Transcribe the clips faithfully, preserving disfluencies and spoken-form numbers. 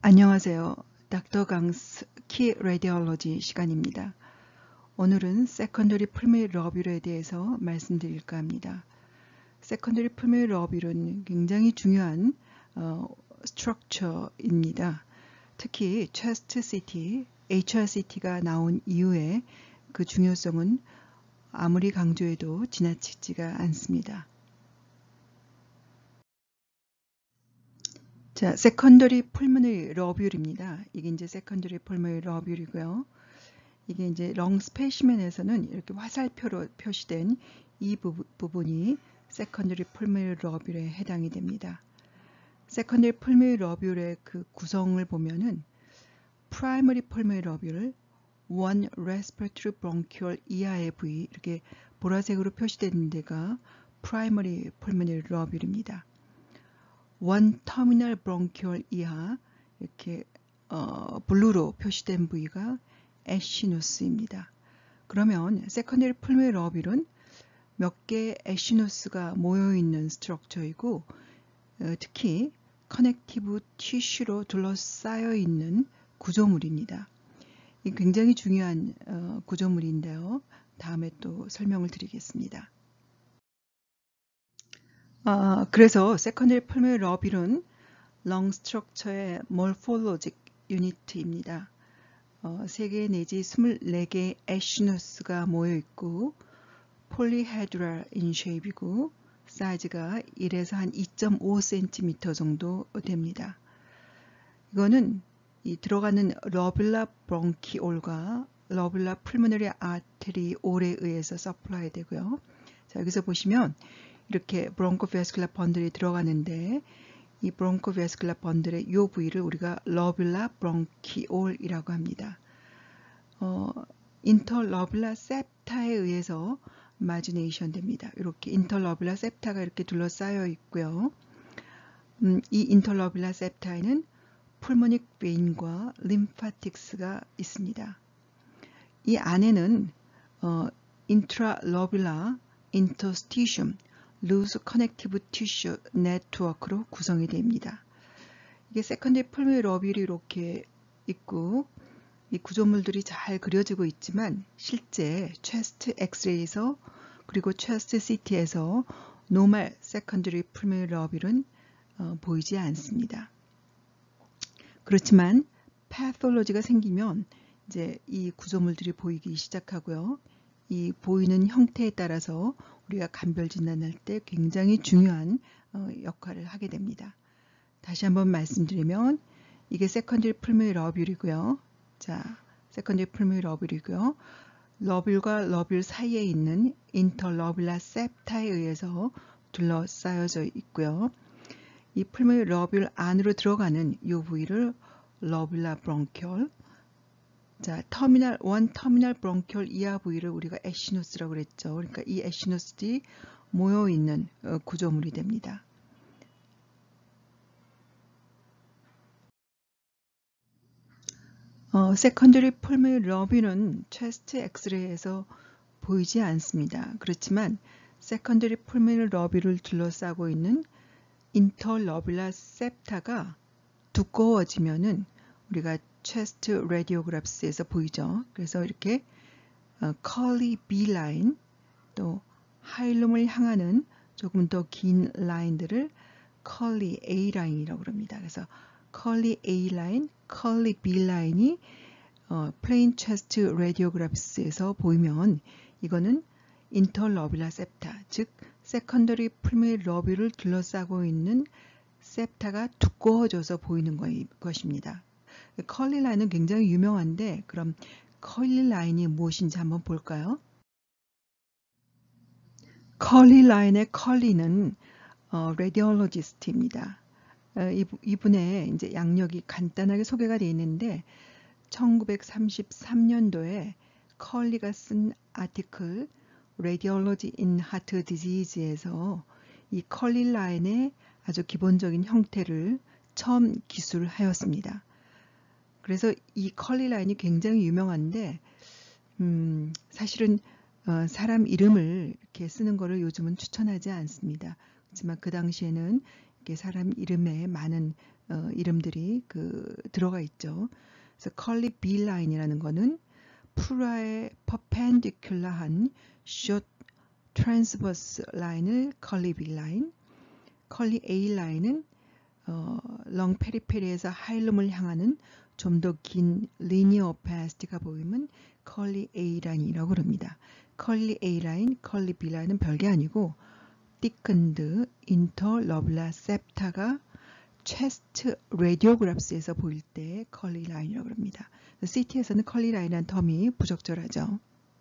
안녕하세요. 닥터 강스 키 레디올로지 시간입니다. 오늘은 세컨더리 프리메이 러뷰에 대해서 말씀드릴까 합니다. 세컨더리 프리메이 러뷰는 굉장히 중요한 어, 스트럭처입니다. 특히 체스트 시티, 에이치알씨티가 나온 이후에 그 중요성은 아무리 강조해도 지나치지가 않습니다. 자, 세컨더리 풀머너리 러뷰입니다. 이게 이제 세컨더리 풀머너리 러뷰이고요. 이게 이제 렁 스페시맨에서는 이렇게 화살표로 표시된 이 부부, 부분이 세컨더리 풀머너리 러뷰에 해당이 됩니다. 세컨더리 풀머너리 러뷰의 그 구성을 보면은 프라이머리 풀머너리 러뷰를 one respiratory bronchiole 이하의 부위 이렇게 보라색으로 표시된 데가 프라이머리 풀머너리 러뷰입니다. one terminal bronchiole 이하 이렇게 어, 블루로 표시된 부위가 에시누스입니다. 그러면 세컨더리 풀머너리 러뷰는 몇 개의 에시누스가 모여있는 스트럭처이고 어, 특히 커넥티브 티슈로 둘러싸여 있는 구조물입니다. 이 굉장히 중요한 어, 구조물인데요. 다음에 또 설명을 드리겠습니다. 아, 그래서 세컨더리 풀머너리 러뷰는 렁 스트럭처의 몰폴로직 유니트입니다. 어, 세 개 내지 이십사 개의 에시누스가 모여있고 폴리헤드랄 인 쉐입이고 사이즈가 일에서 한 이 점 오 센티미터 정도 됩니다. 이거는 이 들어가는 러뷸라 브론키올과 러뷸라 풀모너리 아테리올에 의해서 서플라이 되고요. 자, 여기서 보시면 이렇게 브론코베스큘라 번들이 들어가는데 이 브론코베스큘라 번들의 이 부위를 우리가 러뷸라 브론키올이라고 합니다. 어, 인터러뷸라 septa에 의해서 마지네이션 됩니다. 이렇게 인터러뷸라 septa가 이렇게 둘러싸여 있고요. 음, 이 인터러뷸라 septa에는 풀모닉 베인과 림파틱스가 있습니다. 이 안에는 어, 인트라러뷸라 인터스티슘 루스 커넥티브 티슈 네트워크로 구성이 됩니다. 이게 세컨더리 풀모너리 러뷰이 이렇게 있고 이 구조물들이 잘 그려지고 있지만 실제 체스트 엑스레이에서 그리고 체스트 씨티에서 노멀 세컨더리 풀모너리 러뷰는 어, 보이지 않습니다. 그렇지만 패톨로지가 생기면 이제 이 구조물들이 보이기 시작하고요. 이 보이는 형태에 따라서 우리가 간별 진단할 때 굉장히 중요한 어, 역할을 하게 됩니다. 다시 한번 말씀드리면 이게 세컨더리 풀모너리 러뷰이고요. 자, 세컨더리 풀모너리 러뷰이고요. 러뷸과 러뷸 사이에 있는 인터러뷸라 septa에 의해서 둘러싸여져 있고요. 이 풀모너리 러뷸 안으로 들어가는 이 부위를 러뷸라 브론키올, 자, 터미널 원 터미널 브론키올 이하 부위를 우리가 에시누스라고 그랬죠. 그러니까 이 에시누스들이 모여 있는 어, 구조물이 됩니다. 어, 세컨더리 풀모너리 러뷰는 체스트 엑스레이에서 보이지 않습니다. 그렇지만 세컨더리 풀모너리 러뷰를 둘러싸고 있는 인터러뷸라 septa가 두꺼워지면은 우리가 체스트 라디오그래프스에서 보이죠. 그래서 이렇게 어, 컬리 B 라인 또 하일룸을 향하는 조금 더 긴 라인들을 컬리 A 라인이라고 합니다. 그래서 컬리 A 라인, 컬리 B 라인이 어, 플레인 체스트 라디오그래프스에서 보이면 이거는 인터러뷸라 septa, 즉 세컨더리 풀모너리 러뷰를 둘러싸고 있는 septa가 두꺼워져서 보이는 것입니다. 컬리 라인은 굉장히 유명한데 그럼 컬리 라인이 무엇인지 한번 볼까요? 컬리 라인의 컬리는 어, 레디올로지스트입니다. 어, 이분의 이제 양력이 간단하게 소개가 되어 있는데 천구백삼십삼 년도에 컬리가 쓴 아티클 Radiology in Heart Disease에서 이 컬리 라인의 아주 기본적인 형태를 처음 기술하였습니다. 그래서 이 컬리 라인이 굉장히 유명한데 음, 사실은 어, 사람 이름을 이렇게 쓰는 거를 요즘은 추천하지 않습니다. 하지만 그 당시에는 이렇게 사람 이름에 많은 어, 이름들이 그 들어가 있죠. 그래서 컬리 B 라인이라는 거는 프라의 퍼펜디큘러한 숏 트랜스버스 라인을 컬리 B 라인, 컬리 A 라인은 어, 렁 페리페리에서 하일름을 향하는 좀 더 긴 리니어 오파시티가 보이면 컬리 A 라인이라고 그럽니다. 컬리 A 라인, 컬리 B 라인은 별게 아니고 띠큰드 인터러블라 septa가 체스트 레디오그래프스에서 보일 때 컬리 라인이라고 합니다. 씨티에서는 컬리 라인이라는 텀이 부적절하죠.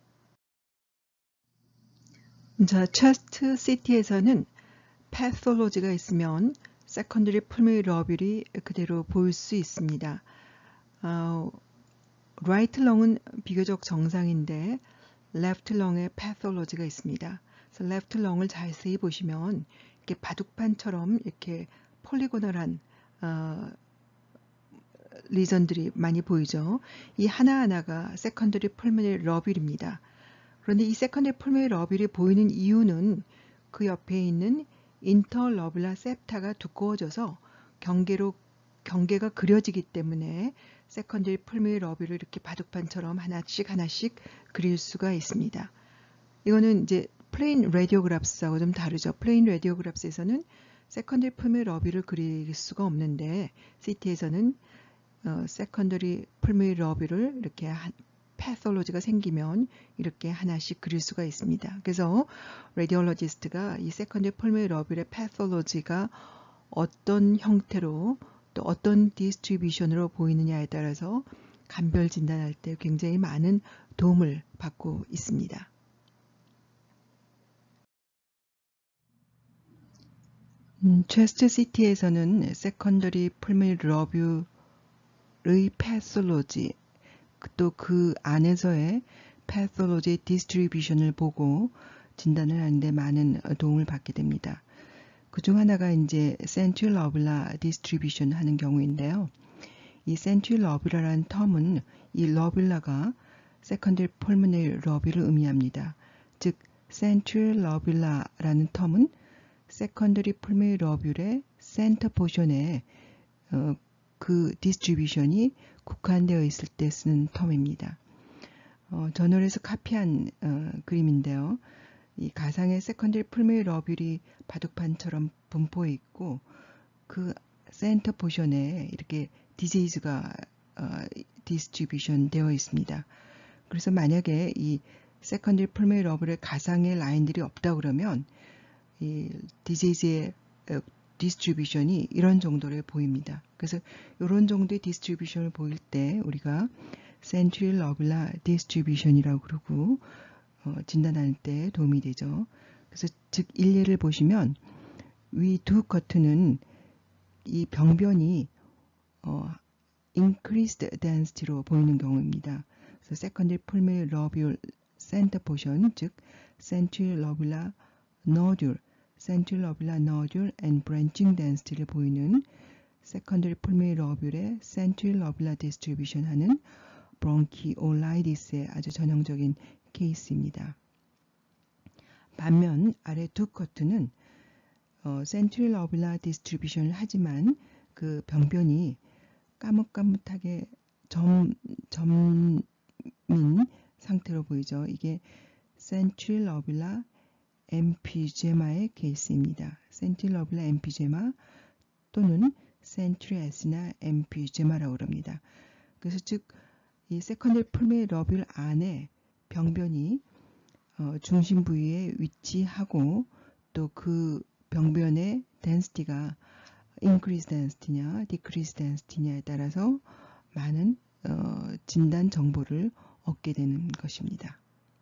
자, 체스트 씨티에서는 패솔로지가 있으면 세컨더리 풀모너리 러뷸이 그대로 보일 수 있습니다. 어, 라이트 렁은 비교적 정상인데 레프트 렁에 패솔로지가 있습니다. 그래서 레프트 렁을 자세히 보시면 이렇게 바둑판처럼 이렇게 폴리고널한 어, 리전들이 많이 보이죠. 이 하나하나가 세컨더리 풀모너리 러뷸입니다. 그런데 이 세컨더리 풀모너리 러뷸이 보이는 이유는 그 옆에 있는 인터러블라 septa가 두꺼워져서 경계로 경계가 그려지기 때문에 세컨더리 풀모너리 러뷸를 이렇게 바둑판처럼 하나씩 하나씩 그릴 수가 있습니다. 이거는 이제 플레인 레디오그래프스하고 좀 다르죠. 플레인 레디오그래프스에서는 세컨더리 풀모너리 러뷸를 그릴 수가 없는데 씨티에서는 어, 세컨더리 풀모너리 러뷸를 이렇게 한, 패솔로지가 생기면 이렇게 하나씩 그릴 수가 있습니다. 그래서 레디올로지스트가 이 세컨더리 풀모너리 러뷸의 패솔로지가 어떤 형태로 또 어떤 디스트리뷰션으로 보이느냐에 따라서 간별 진단할 때 굉장히 많은 도움을 받고 있습니다. 음, 체스트 씨티에서는 세컨더리 풀모너리 러뷸의 패솔로지 또 그 안에서의 패솔로지 디스트리뷰션을 보고 진단을 하는데 많은 도움을 받게 됩니다. 그중 하나가 이제 센트럴러블라 디스트리뷰션 하는 경우인데요. 이 센트럴러블라라는 텀은 이 러블라가 세컨더리 풀모너리 러뷸를 의미합니다. 즉 센트럴러블라라는 텀은 세컨더리 풀모너리 러뷸의 센터 포션에 어, 그 디스트리뷰션이 국한되어 있을 때 쓰는 텀입니다. 어, 저널에서 카피한 어, 그림인데요. 이 가상의 세컨더리 풀모너리 러뷸이 바둑판처럼 분포해 있고 그 센터 포션에 이렇게 디지즈가 어, 디스트리뷰션 되어 있습니다. 그래서 만약에 이 세컨더리 풀모너리 러뷸의 가상의 라인들이 없다 그러면 이 디지즈의 디스트리뷰션이 이런 정도로 보입니다. 그래서 이런 정도의 디스트리뷰션을 보일 때 우리가 센트럴러블라 디스트리뷰션이라고 그러고 어, 진단할 때 도움이 되죠. 그래서 즉 일례를 보시면 위 두 커트는 이 병변이 어, increased density로 보이는 경우입니다. 그래서 secondary pulmonary lobule center portion, 즉 centrilobular nodule, centrilobular nodule and branching density를 보이는 secondary pulmonary lobule의 centrilobular distribution 하는 bronchiolitis의 아주 전형적인 케이스입니다. 반면 아래 두 커트는 어, centrilobular distribution을 하지만 그 병변이 까뭇까뭇하게 점, 점민 상태로 보이죠. 이게 centrilobular emphysema의 케이스입니다. centrilobular emphysema 또는 centriacina emphysema라고 합니다. 그래서 즉 이 secondary pulmonary lobule 안에 병변이 어, 중심 부위에 위치하고 또 그 병변의 density가 increase density냐, decrease density냐에 따라서 많은 어, 진단 정보를 얻게 되는 것입니다.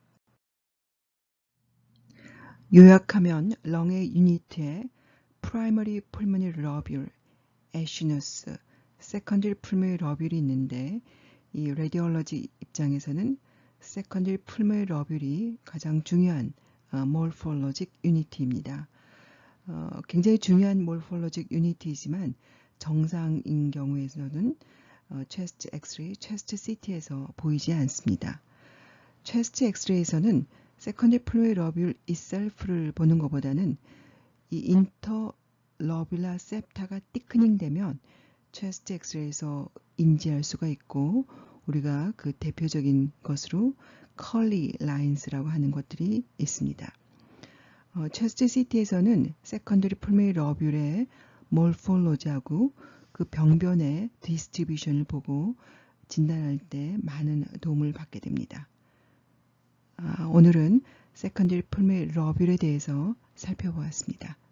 요약하면 렁의 유니트에 primary pulmonary lobule, eschinus, secondary pulmonary lobule이 있는데 이 레디올러지 입장에서는 secondary pulmonary lobule이 가장 중요한 어, morphologic unity입니다. 어, 굉장히 중요한 morphologic unity이지만 정상인 경우에서는 어, chest X-ray, chest 씨티에서 보이지 않습니다. chest X-ray에서는 secondary pulmonary lobule itself를 보는 것보다는 이 러뷸라 septa가 티크닝 되면 체스트 엑스레이에서 인지할 수가 있고 우리가 그 대표적인 것으로 컬리 라인스라고 하는 것들이 있습니다. 어, 체스트 씨티에서는 세컨더리 풀메이 러뷸의 몰폴로지하고 그 병변의 디스트리뷰션을 보고 진단할 때 많은 도움을 받게 됩니다. 아, 오늘은 세컨더리 풀메이 러뷸에 대해서 살펴보았습니다.